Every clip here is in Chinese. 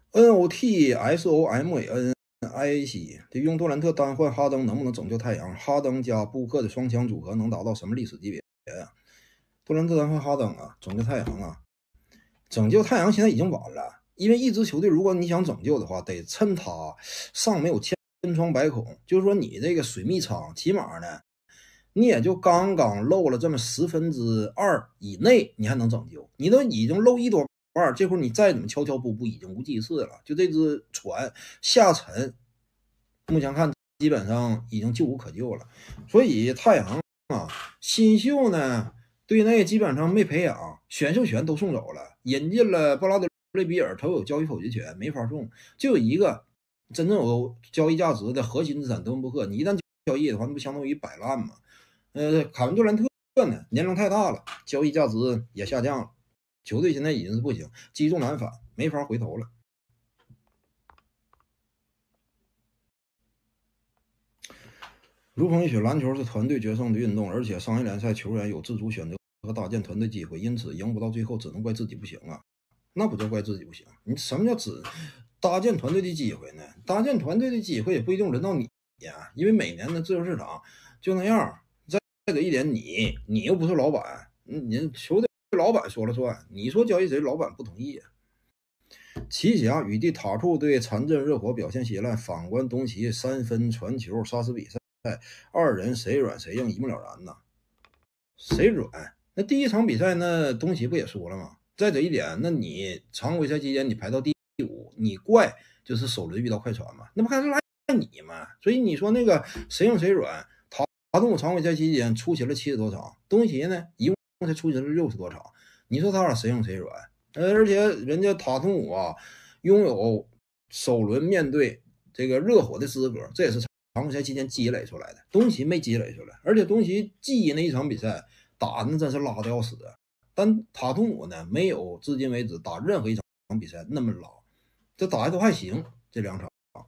NOTSOMANIAC，这用杜兰特单换哈登能不能拯救太阳？哈登加布克的双强组合能达到什么历史级别呀？杜兰特单换哈登啊，拯救太阳啊！拯救太阳现在已经晚了，因为一支球队如果你想拯救的话，得趁他尚没有千疮百孔，就是说你这个水密舱起码呢，你也就刚刚漏了这么2%以内，你还能拯救。你都已经漏1多半，这会儿你再怎么悄悄步步，已经无济于事了。就这只船下沉，目前看基本上已经救无可救了。所以太阳啊，新秀呢队内基本上没培养，选秀权都送走了，引进了布拉德雷比尔，他有交易否决权，没法送。就有一个真正有交易价值的核心资产德文布克，你一旦交易的话，那不相当于摆烂吗？卡文杜兰特呢，年龄太大了，交易价值也下降了，球队现在已经是不行，积重难返，没法回头了。如风一雪，篮球是团队决胜的运动，而且商业联赛球员有自主选择和搭建团队机会，因此赢不到最后只能怪自己不行啊。那不叫怪自己不行，你什么叫只搭建团队的机会呢？搭建团队的机会也不一定轮到你呀，因为每年的自由市场就那样。再者一点，你又不是老板，你球队老板说了算，你说交易谁，老板不同意啊。奇侠与地塔兔对残阵热火表现稀烂，反观东契3分传球杀死比赛，二人谁软谁硬一目了然呐。谁软？那第一场比赛那东契不也输了吗？再者一点，那你常规赛期间你排到第5，你怪就是首轮遇到快船嘛？那不还是赖你吗？所以你说那个谁硬谁软？塔图姆常规赛期间出席了70多场，东契呢一共才出席了60多场，你说他俩谁硬谁软？而且人家塔图姆啊，拥有首轮面对这个热火的资格，这也是常规赛期间积累出来的。东契没积累出来，而且东契记那一场比赛打的真是拉的要死，但塔图姆呢，没有至今为止打任何一场比赛那么拉，这打的都还行，这2场。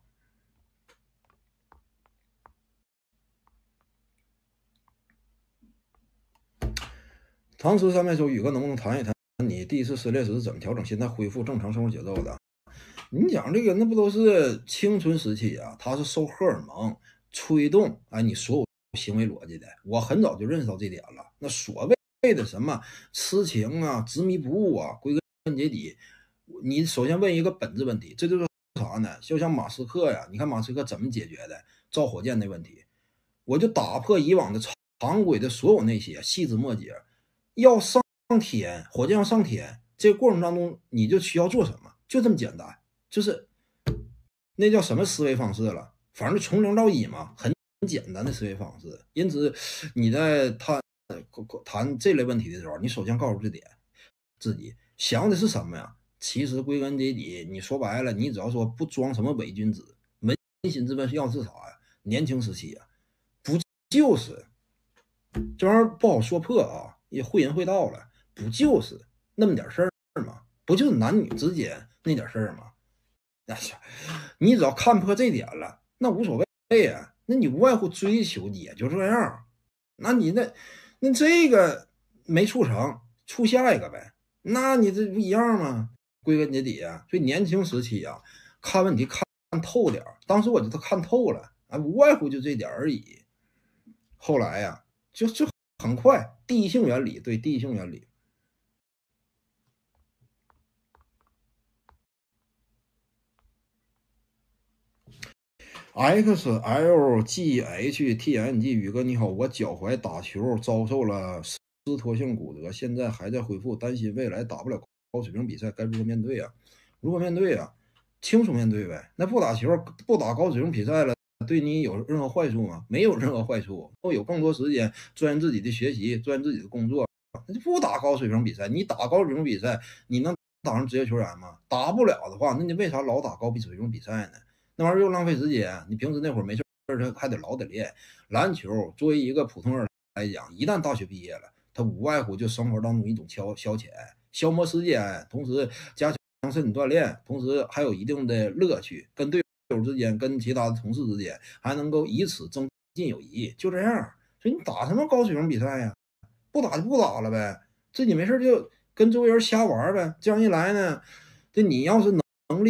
唐诗三百首，宇哥能不能谈一谈你第一次失恋时是怎么调整心态，恢复正常生活节奏的？你讲这个，那不都是青春时期啊？它是受荷尔蒙催动，哎，你所有行为逻辑的。我很早就认识到这点了。那所谓的什么痴情啊、执迷不悟啊，归根结底，你首先问一个本质问题，这就是啥呢？就像马斯克呀，你看马斯克怎么解决的造火箭的问题？我就打破以往的常规的所有那些细枝末节，要上天，火箭要上天，这个过程当中你就需要做什么？就这么简单。就是那叫什么思维方式了？反正从0到1嘛，很简单的思维方式。因此，你在谈这类问题的时候，你首先告诉自己想的是什么呀？其实归根结底，你说白了，你只要说不装什么伪君子，扪心自问要的是啥呀？年轻时期啊，不就是这玩意儿不好说破啊，也会人会道了，不就是那么点事儿吗？不就是男女之间那点事儿吗？那是，你只要看破这点了，那无所谓啊。那你无外乎追求也就这样，那你那这个没处成，处下一个呗。那你这不一样吗？归根结底啊，所以年轻时期啊，看问题看透点当时我就都看透了啊，无外乎就这点而已。后来呀、就很快，第一性原理，对第一性原理。XLGHTNG 宇哥你好，我脚踝打球遭受了撕脱性骨折，现在还在恢复，担心未来打不了高水平比赛，该如何面对啊？如何面对啊？轻松面对呗。那不打球不打高水平比赛了，对你有任何坏处吗？没有任何坏处，会有更多时间钻研自己的学习，钻研自己的工作。那就不打高水平比赛，你打高水平比赛，你能打上职业球员吗？打不了的话，那你为啥老打高水平比赛呢？那玩意儿又浪费时间。你平时那会儿没事还得老得练篮球。作为一个普通人来讲，一旦大学毕业了，他无外乎就生活当中一种消遣、消磨时间，同时加强身体锻炼，同时还有一定的乐趣，跟队友之间、跟其他的同事之间还能够以此增进友谊，就这样。所以你打什么高水平比赛呀？不打就不打了呗，自己没事就跟周围人瞎玩呗。这样一来呢，这你要是能力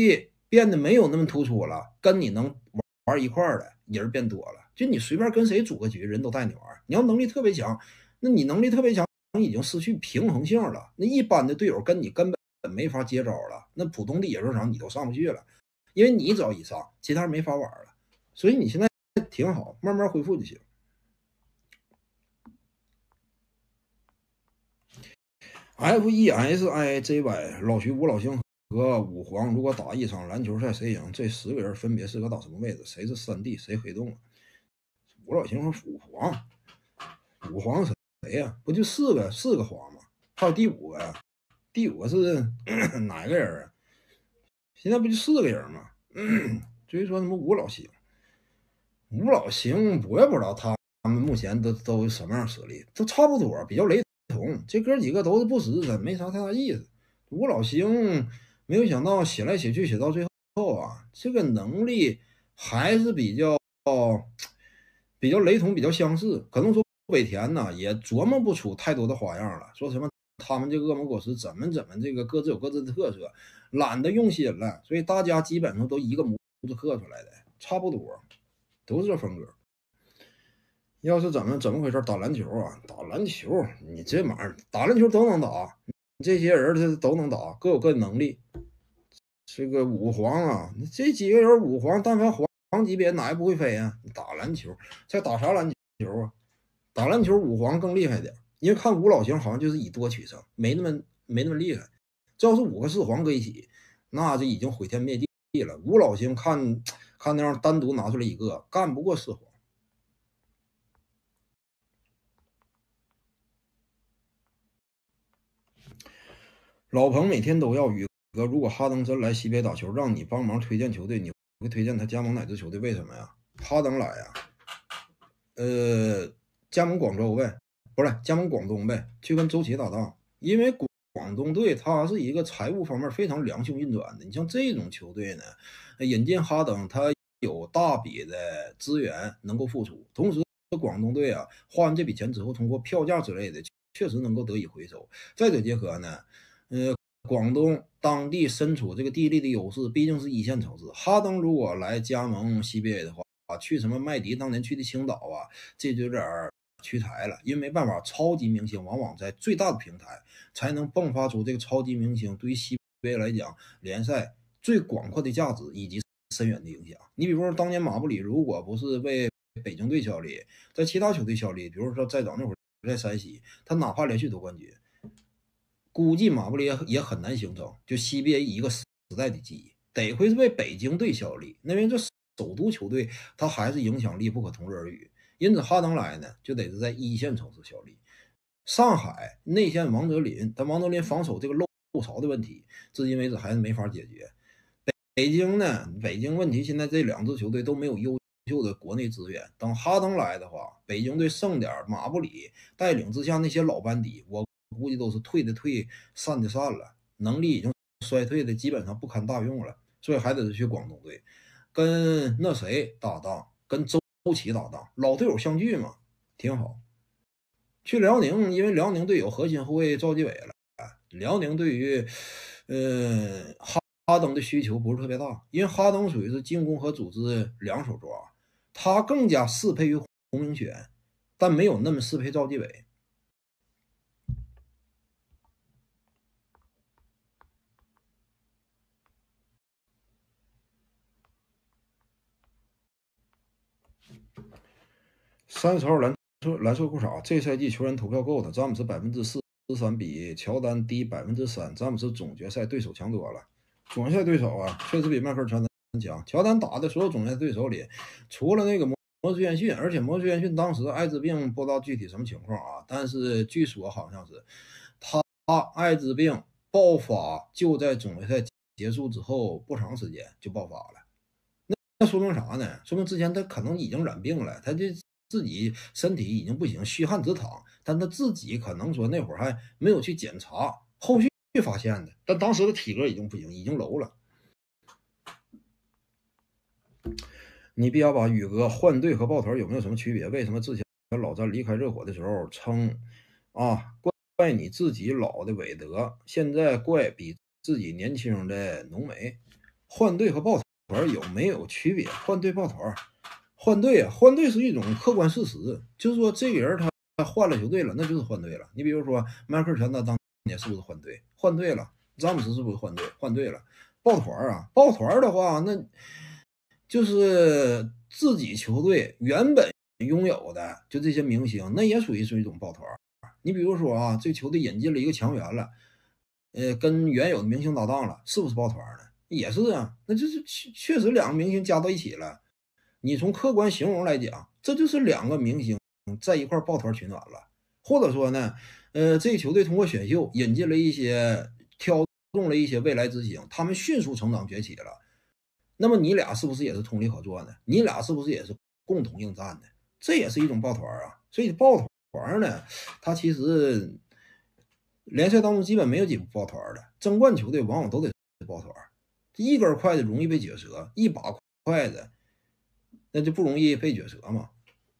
变得没有那么突出了，跟你能玩一块儿的人变多了。就你随便跟谁组个局，人都带你玩。你要能力特别强，那你能力特别强已经失去平衡性了。那一般的队友跟你根本没法接招了。那普通的野兽场你都上不去了，因为你只要一上，其他人没法玩了。所以你现在挺好，慢慢恢复就行。FESIJY 老徐吴老星和武皇如果打一场篮球赛谁赢？这10个人分别适合打什么位置？谁是3D？谁黑洞？吴老星和武皇，武皇谁呀？不就四个皇吗？还有第5个呀？第5个是哪个人啊？现在不就4个人吗？至于说什么吴老星，吴老星我也不知道他们目前都什么样实力，都差不多，比较雷同。这哥几个都是不死之身，没啥太大意思。吴老星没有想到写来写去写到最后啊，这个能力还是比较雷同，比较相似。可能说尾田呢也琢磨不出太多的花样了，说什么他们这个恶魔果实怎么这个各自有各自的特色，懒得用心了，所以大家基本上都一个模子刻出来的，差不多都是这风格。要是怎么回事？打篮球啊，打篮球，你这玩意儿打篮球都能打，这些人他都能打，各有各的能力。这个武皇啊，这几个人武皇，但凡皇级别哪也不会飞啊？打篮球，这打啥篮球啊？打篮球武皇更厉害点，因为看吴老星好像就是以多取胜，没那么厉害。这要是5个4皇搁一起，那就已经毁天灭地了。吴老星看那样单独拿出来一个，干不过4皇。老彭每天都要宇哥，如果哈登真来西北打球，让你帮忙推荐球队，你会推荐他加盟哪支球队？为什么呀？哈登来呀，加盟广州呗，不是加盟广东呗，去跟周琦搭档。因为广东队它是一个财务方面非常良性运转的。你像这种球队呢，引进哈登，他有大笔的资源能够付出，同时广东队啊花完这笔钱之后，通过票价之类的，确实能够得以回收。再者结合呢，广东当地身处这个地利的优势，毕竟是一线城市。哈登如果来加盟 CBA 的话，去什么麦迪当年去的青岛啊，这就有点屈才了。因为没办法，超级明星往往在最大的平台才能迸发出这个超级明星对于 CBA 来讲联赛最广阔的价值以及深远的影响。你比如说当年马布里如果不是为北京队效力，在其他球队效力，比如说再早那会儿在山西，他哪怕连续夺冠军，估计马布里也很难形成就 CBA 一个时代的记忆，得亏是为北京队效力，那边这首都球队他还是影响力不可同日而语。因此哈登来呢，就得是在一线城市效力。上海内线王哲林，但王哲林防守这个漏槽的问题，至今为止还是没法解决。北京呢，北京问题现在这2支球队都没有优秀的国内资源。等哈登来的话，北京队剩点马布里带领之下那些老班底，我估计都是退的退，散的散了，能力已经衰退的基本上不堪大用了，所以还得是去广东队，跟那谁搭档，跟周琦搭档，老队友相聚嘛，挺好。去辽宁，因为辽宁队有核心后卫赵继伟了，辽宁对于哈登的需求不是特别大，因为哈登属于是进攻和组织两手抓，他更加适配于洪明轩，但没有那么适配赵继伟。30号蓝色裤衩，这赛季球员投票够的，詹姆斯43%比乔丹低3%，詹姆斯总决赛对手强多了。总决赛对手啊，确实比迈克尔乔丹强。乔丹打的所有总决赛对手里，除了那个摩斯约翰逊，而且摩斯约翰逊当时艾滋病不知道具体什么情况啊，但是据说好像是他艾滋病爆发就在总决赛结束之后不长时间就爆发了。那说明啥呢？说明之前他可能已经染病了，他就自己身体已经不行，虚汗直淌，但他自己可能说那会儿还没有去检查，后续发现的。但当时的体格已经不行，已经楼了。你必要把宇哥换队和抱团有没有什么区别？为什么之前老詹离开热火的时候称啊怪你自己老的韦德，现在怪比自己年轻的浓眉？ 换队和抱团有没有区别？换队抱团，换队啊，换队是一种客观事实，就是说这个人他换了球队了，那就是换队了。你比如说迈克尔乔丹当年是不是换队？换队了。詹姆斯是不是换队？换队了。抱团啊，抱团的话，那就是自己球队原本拥有的就这些明星，那也属于是一种抱团。你比如说啊，这球队引进了一个强援了，跟原有的明星搭档了，是不是抱团呢？也是啊，那就是确实两个明星加到一起了。你从客观形容来讲，这就是两个明星在一块抱团取暖了。或者说呢，这个球队通过选秀引进了一些挑中了一些未来之星，他们迅速成长崛起了。那么你俩是不是也是通力合作呢？你俩是不是也是共同应战呢？这也是一种抱团啊。所以抱团呢，它其实联赛当中基本没有几部抱团的，争冠球队往往都得抱团。一根筷子容易被撅折，一把筷子那就不容易被撅折嘛。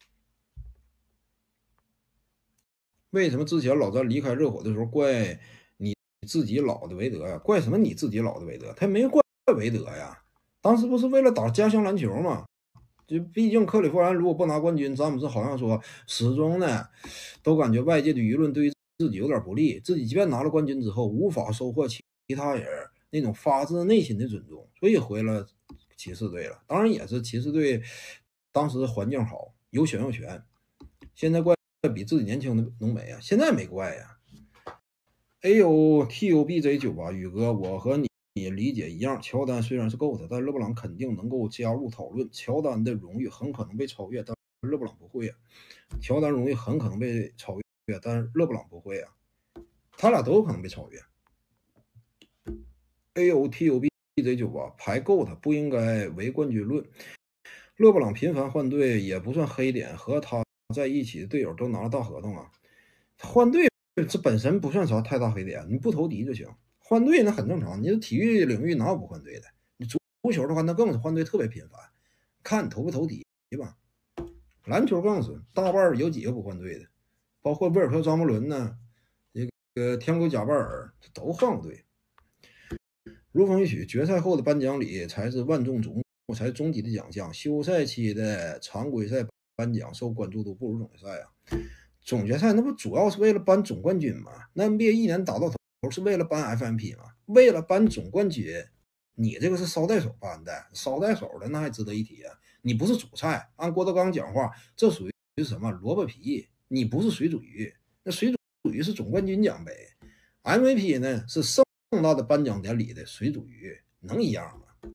为什么之前老詹离开热火的时候怪你自己老的韦德呀？怪什么你自己老的韦德？他没怪韦德呀。当时不是为了打家乡篮球吗？就毕竟克利夫兰如果不拿冠军，詹姆斯好像说始终呢都感觉外界的舆论对于自己有点不利，自己即便拿了冠军之后无法收获其他人那种发自内心的尊重，所以回了骑士队了。当然也是骑士队当时环境好，有选秀权。现在怪比自己年轻的浓眉啊，现在没怪呀。AOTUBJ98宇哥，我和你理解一样，乔丹虽然是 GOAT， 但勒布朗肯定能够加入讨论。乔丹的荣誉很可能被超越，但勒布朗不会啊。乔丹荣誉很可能被超越，但是勒布朗不会啊。他俩都有可能被超越。AOTUBJ98排 GOAT 不应该为冠军论。勒布朗频繁换队也不算黑点，和他在一起的队友都拿了大合同啊，换队这本身不算啥太大黑点，你不投敌就行。换队那很正常，你这体育领域哪有不换队的？你足球的话，那更是换队特别频繁，看你投不投敌吧。篮球更是大半有几个不换队的，包括威尔特·张伯伦呢，这个天狗贾巴尔都换过队。如风一曲，决赛后的颁奖礼才是万众瞩目，才是终极的奖项。休赛期的常规赛颁奖受关注度不如总决赛啊。总决赛那不主要是为了颁总冠军吗？那 NBA 一年打到头是为了颁 FMP 吗？为了颁总冠军，你这个是捎带手颁的，捎带手的那还值得一提啊！你不是主菜，按郭德纲讲话，这属于是什么萝卜皮？你不是水煮鱼，那水煮鱼是总冠军奖杯 ，MVP 呢是盛大的颁奖典礼的水煮鱼，能一样吗？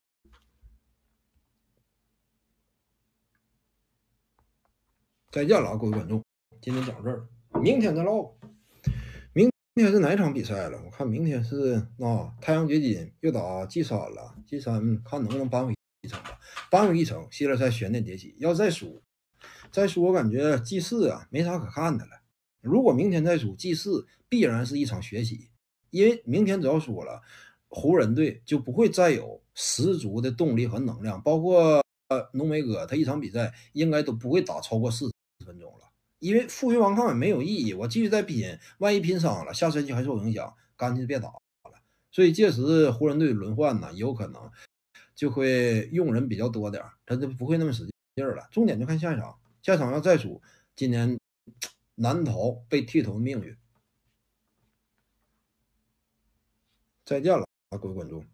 再见了啊，各位观众，今天讲这儿，明天再唠。明天是哪场比赛了？我看明天是太阳掘金又打G3了，G3看能不能扳回一城吧。扳回一城，系列赛悬念迭起。要再输，我感觉G4啊没啥可看的了。如果明天再输，G4必然是一场血洗，因为明天只要输了，湖人队就不会再有十足的动力和能量，包括浓眉哥他一场比赛应该都不会打超过40分钟了。因为负隅顽抗也没有意义，我继续再拼，万一拼伤了，下赛季还受影响，干脆别打了。所以届时湖人队轮换呢，有可能就会用人比较多点，他就不会那么使劲了。重点就看下一场，下一场要再输，今年难逃被剃头的命运。再见了，各位观众。